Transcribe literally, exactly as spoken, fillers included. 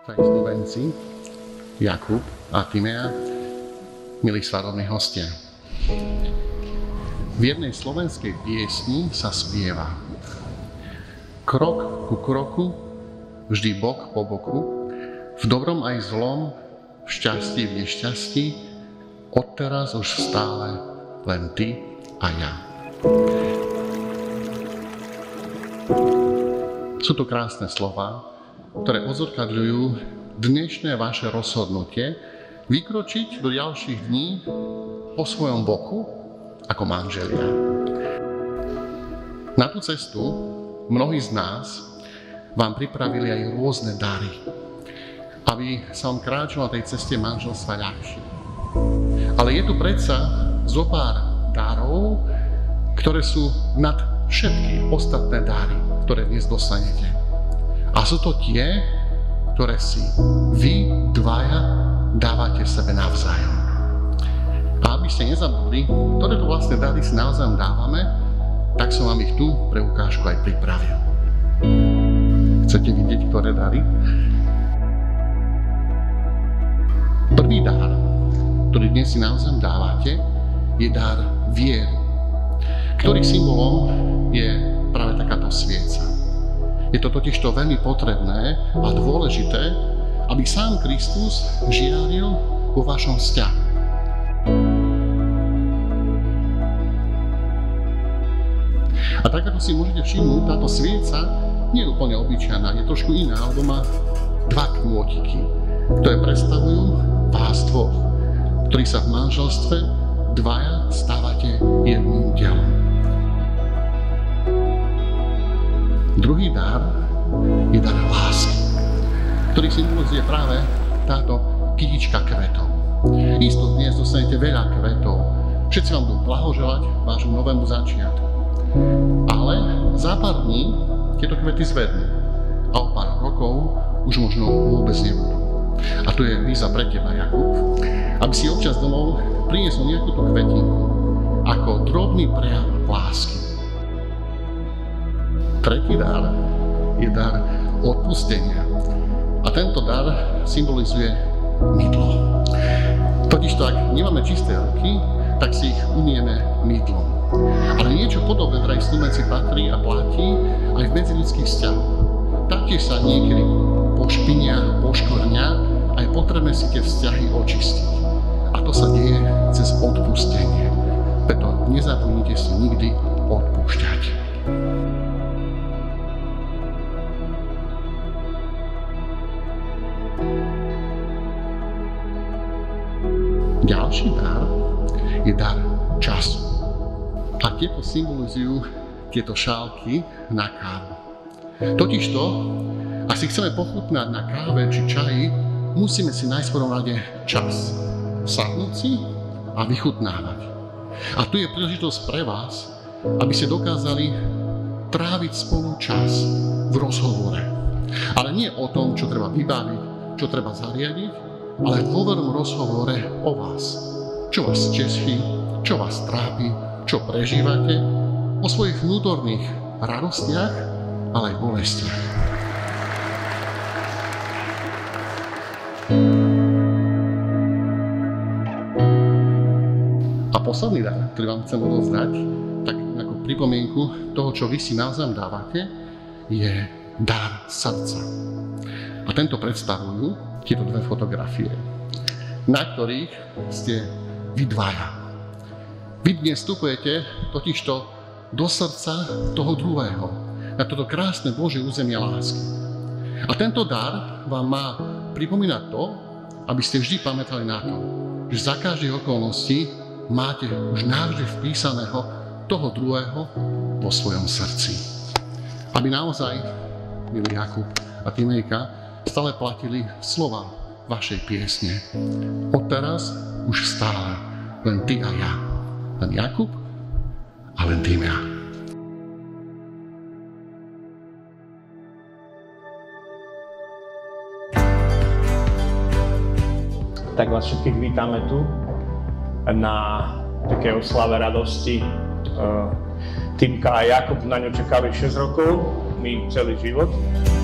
Drahí snúbenci, Jakub a Timea, milí svadobní hostia. V jednej slovenskej piesni sa spieva: krok ku kroku, vždy bok po boku, v dobrom aj zlom, v šťastí v nešťastí, odteraz už stále len ty a ja. Sú to krásne slová, ktoré odzrkadľujú dnešné vaše rozhodnutie vykročiť do ďalších dní po svojom boku ako manželia. Na tú cestu mnohí z nás vám pripravili aj rôzne dary, aby sa vám kráčalo na tej ceste manželstva ľahšie. Ale je tu predsa zo pár darov, ktoré sú nad všetky ostatné dary, ktoré dnes dostanete. A sú to tie, ktoré si vy dvaja dávate sebe navzájom. A aby ste nezabudli, ktoré to vlastne dary si navzájom dávame, tak som vám ich tu pre ukážku aj pripravil. Chcete vidieť, ktoré dary? Prvý dar, ktorý dnes si navzájom dávate, je dar viery, ktorý symbolom je práve takáto svieca. Je to totiž to veľmi potrebné a dôležité, aby sám Kristus žiaril vo vašom vzťahu. A tak, ako si môžete všimnúť, táto svieca nie je úplne obyčajná, je trošku iná, alebo má dva kmôtiky, ktoré predstavujú vás dvoch, ktorí sa v manželstve dvaja stávate jedným telom. Druhý dar je dar lásky, ktorý symbolizuje práve táto kytička kvetov. Isto dnes dostanete veľa kvetov, všetci vám budú blahoželať vášmu novému začiatku. Ale za pár dní tieto kvety zvednú a o pár rokov už možno vôbec nebudú. A tu je výzva pre teba, Jakub, aby si občas domov priniesol nejakú tú kvetinku ako drobný prejav lásky. Tretí dar je dar odpustenia. A tento dar symbolizuje mydlo. Totižto, ak nemáme čisté ruky, tak si ich umieme mydlom. Ale niečo podobné, drahí snúbenci, patrí a platí aj v medziľudských vzťahoch. Taktiež sa niekedy pošpinia, poškvrnia a je potrebné si tie vzťahy očistiť. A to sa deje cez odpustenie. Preto nezabudnite si nikdy odpúšťať. Ďalší dar je dar času. A tieto symbolizujú tieto šálky na kávu. Totižto, ak si chceme pochutnať na káve či čaji, musíme si nájsť v prvom rade čas. Sadnúť si a vychutnávať. A tu je príležitosť pre vás, aby ste dokázali tráviť spolu čas v rozhovore. Ale nie o tom, čo treba vybaviť, čo treba zariadiť, ale v dôvernom rozhovore o vás. Čo vás teší, čo vás trápi, čo prežívate, o svojich vnútorných radostiach, ale aj bolestiach. A posledný dar, ktorý vám chcem odovzdať, tak ako pripomienku toho, čo vy si navzájom dávate, je dar srdca. A tento predstavujú tieto dve fotografie, na ktorých ste vy dvaja. Vy dnes vstupujete totižto do srdca toho druhého, na toto krásne Božie územie lásky. A tento dar vám má pripomínať to, aby ste vždy pamätali na to, že za každých okolností máte už navždy vpísaného toho druhého vo svojom srdci. Aby naozaj, milý Jakub a Timejka, stále platili slova vašej piesne. Odteraz už stále len ty a ja. Len Jakub a len Timea. Tak vás všetkých vítame tu na také oslave radosti. Timka a Jakub na ňu čakali šesť rokov, my celý život.